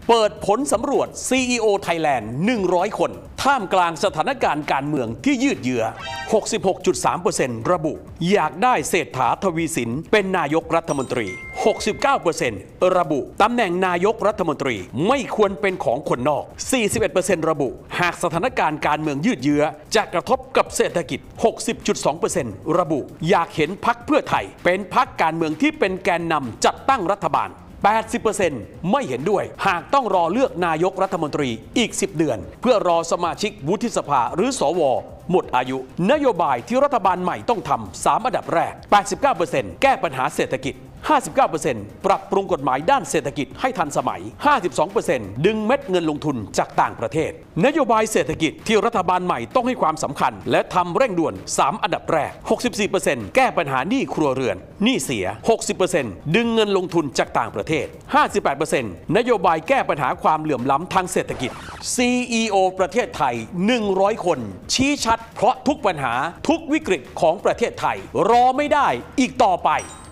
เปิดผลสำรวจ CEO Thailand 100 คนท่ามกลางสถานการณ์การเมืองที่ยืดเยื้อ 66.3% ระบุอยากได้เศรษฐาทวีสินเป็นนายกรัฐมนตรี 69% ระบุตำแหน่งนายกรัฐมนตรีไม่ควรเป็นของคนนอก 41% ระบุหากสถานการณ์การเมืองยืดเยื้อจะกระทบกับเศรษฐกิจ 60.2% ระบุอยากเห็นพรรคเพื่อไทยเป็นพรรคการเมืองที่เป็นแกนนำจัดตั้งรัฐบาล 80% ไม่เห็นด้วยหากต้องรอเลือกนายกรัฐมนตรีอีก 10 เดือนเพื่อรอสมาชิกวุฒิสภาหรือสวหมดอายุนโยบายที่รัฐบาลใหม่ต้องทำ3อันดับแรก 89% แก้ปัญหาเศรษฐกิจ 59% ปรับปรุงกฎหมายด้านเศรษฐกิจให้ทันสมัย 52% ดึงเม็ดเงินลงทุนจากต่างประเทศนโยบายเศรษฐกิจที่รัฐบาลใหม่ต้องให้ความสำคัญและทำเร่งด่วน3อันดับแรก 64% แก้ปัญหาหนี้ครัวเรือนหนี้เสีย 60% ดึงเงินลงทุนจากต่างประเทศ 58% นโยบายแก้ปัญหาความเหลื่อมล้ำทางเศรษฐกิจ CEO ประเทศไทย 100 คนชี้ชัดเพราะทุกปัญหาทุกวิกฤตของประเทศไทยรอไม่ได้อีกต่อไป